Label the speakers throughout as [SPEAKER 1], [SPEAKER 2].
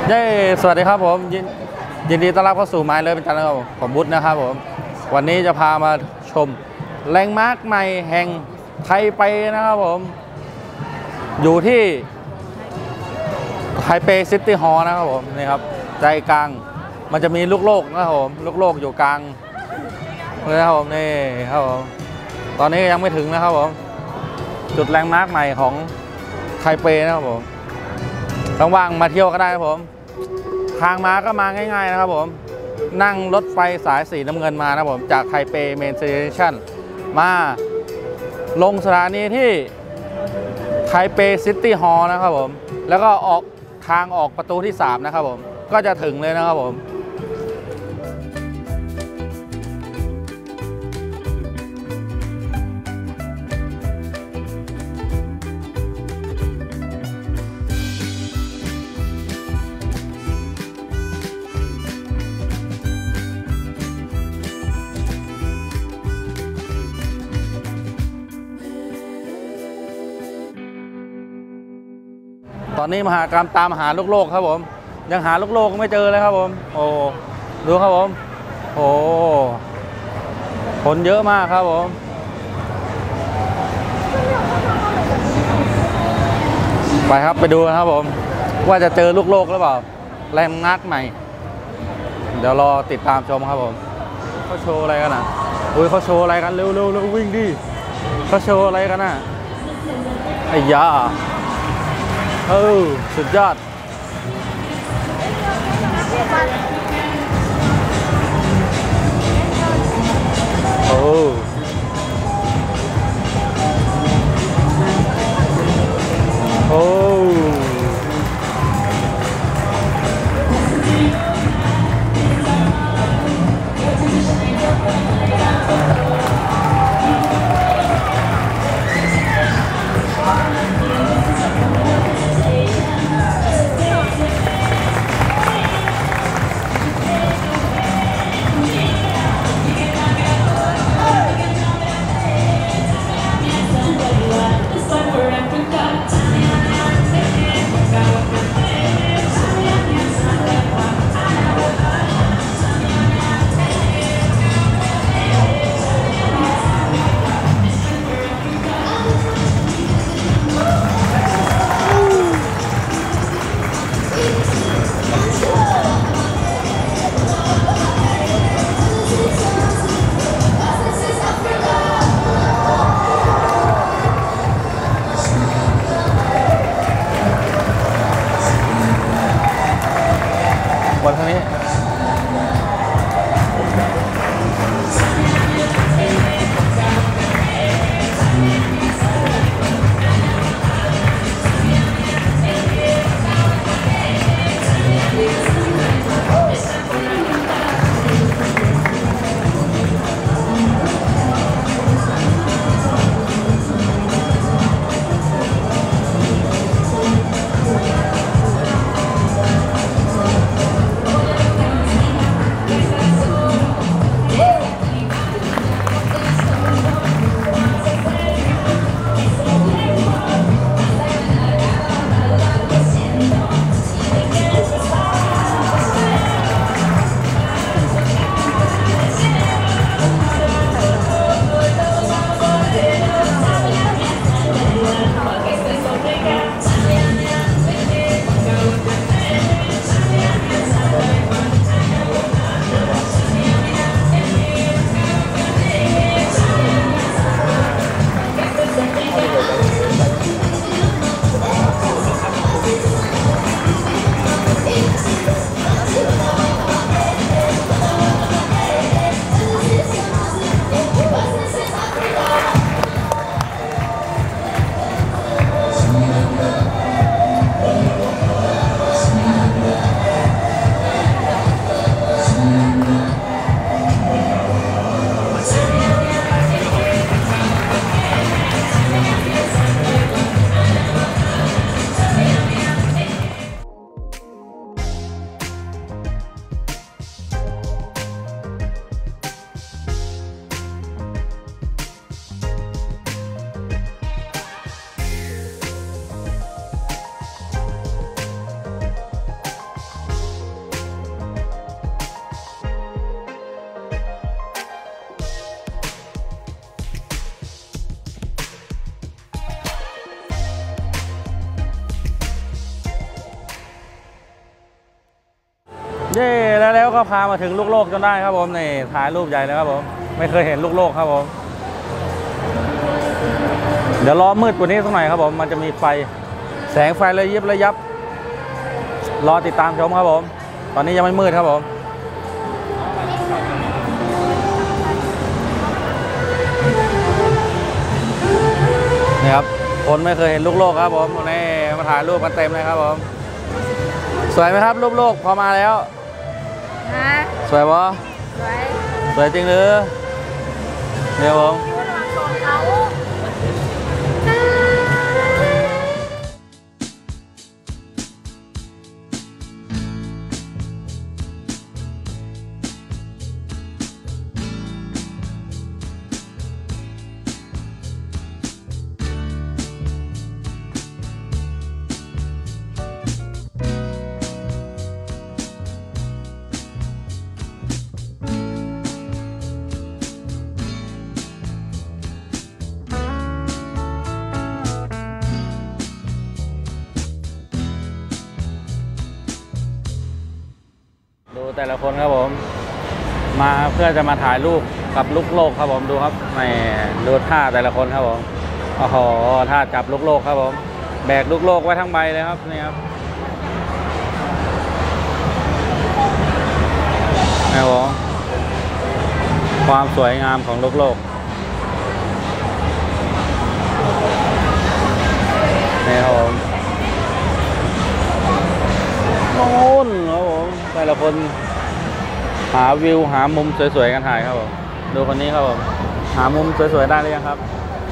[SPEAKER 1] สวัสดีครับผมยินดีต้อนรับเข้าสู่ไม้เลยเป็นจันทร์ครับผมบุ๊ทนะครับผมวันนี้จะพามาชมแลนด์มาร์คใหม่แห่งไทเปนะครับผมอยู่ที่ไทเปซิตี้ฮอลล์นะครับผมนี่ครับใจกลางมันจะมีลูกโลกนะครับผมลูกโลกอยู่กลางเลยครับผมนี่ครับผมตอนนี้ยังไม่ถึงนะครับผมจุดแลนด์มาร์คใหม่ของไทเปนะครับผมว่างๆมาเที่ยวก็ได้ครับผมทางมาก็มาง่ายๆนะครับผมนั่งรถไฟสายสีน้ำเงินมานะผมจากไทเปเมนสเตชันมาลงสถานีที่ไทเปซิตี้ฮอลล์นะครับผมแล้วก็ออกทางออกประตูที่3นะครับผมก็จะถึงเลยนะครับผมตอนนี้มหากรรมตามหาลูกโลกครับผมยังหาลูกโลกไม่เจอเลยครับผมโอ้ดูครับผมโอ้คนเยอะมากครับผมไปครับไปดูนะครับผมว่าจะเจอลูกโลกหรือเปล่าแลนด์มาร์คใหม่เดี๋ยวรอติดตามชมครับผมเขาโชว์อะไรกันอ่ะอุ้ยเขาโชว์อะไรกันเร็ววิ่งดิเขาโชว์อะไรกันอ่ะไอ้ยาสุดยอดเย้แล้วก็พามาถึงลูกโลกจนได้ครับผมนี่ถ่ายรูปใหญ่เลยครับผมไม่เคยเห็นลูกโลกครับผมเดี๋ยวรอมืดกว่านี้สักหน่อยครับผมมันจะมีไฟแสงไฟระยิบระยับรอติดตามชมครับผมตอนนี้ยังไม่มืดครับผมนี่ครับคนไม่เคยเห็นลูกโลกครับผมนี่มาถ่ายรูปกันเต็มเลยครับผมสวยไหมครับลูกโลกพอมาแล้วสวยปะสวยจริงหรือเดี๋ยวผมดูแต่ละคนครับผมมาเพื่อจะมาถ่ายรูปกับลูกโลกครับผมดูครับแหมดูท่าแต่ละคนครับผมโอ้โหท่าจับลูกโลกครับผมแบกลูกโลกไว้ทั้งใบเลยครับนี่ครับนี่ครับผมความสวยงามของลูกโลกนี่ครับผมโน่นครับผมแต่ละคนหาวิวหามุมสวยๆกันถ่ายครับผมดูคนนี้ครับผมหามุมสวยๆได้หรือยังครับ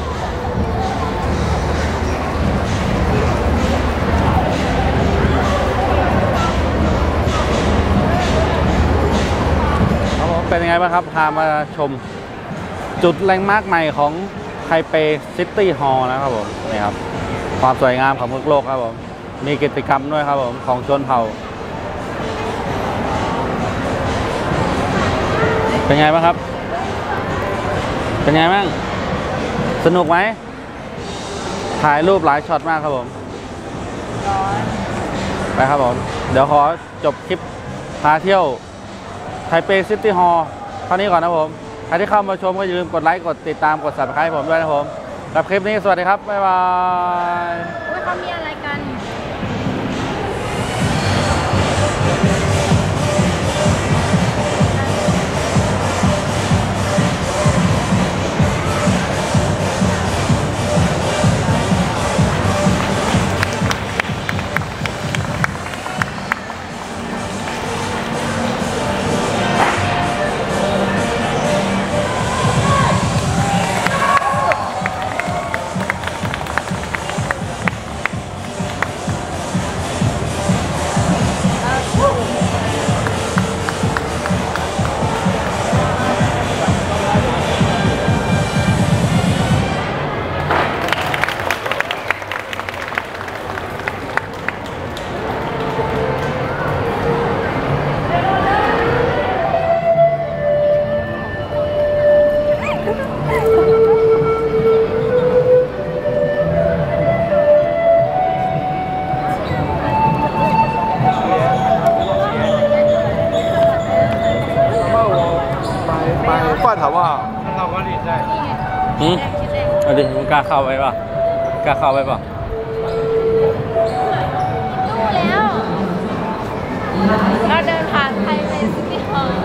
[SPEAKER 1] ครับผมเป็นยังไงบ้างครับพามาชมจุดแลนด์มาร์คใหม่ของไทเปซิตี้ฮอลล์นะครับผมนี่ครับความสวยงามของโลกครับผมมีกิจกรรมด้วยครับผมของชนเผ่าเป็นไงบ้างครับเป็นไงบ้างสนุกไหมถ่ายรูปหลายช็อตมากครับผมไปครับผมเดี๋ยวขอจบคลิปพาเที่ยวไทเปซิตี้ฮอลล์เท่านี้ก่อนนะผมใครที่เข้ามาชมก็อย่าลืมกดไลค์กดติดตามกด Subscribe ผมด้วยนะผมกับคลิปนี้สวัสดีครับบ๊ายบาย
[SPEAKER 2] เขามีอะไรกัน
[SPEAKER 3] 饭好不好？看到管理在。
[SPEAKER 1] เอาดิมึงกล้าเข้าไปป่ะกล้าเข้าไปป่ะ
[SPEAKER 2] รู้แล้วเราเดินผ่านไทยไปซิตี้ฮอลล์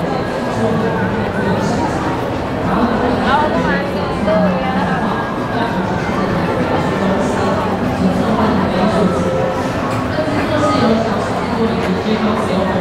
[SPEAKER 2] เอาประมาณนี้ดูนะคะ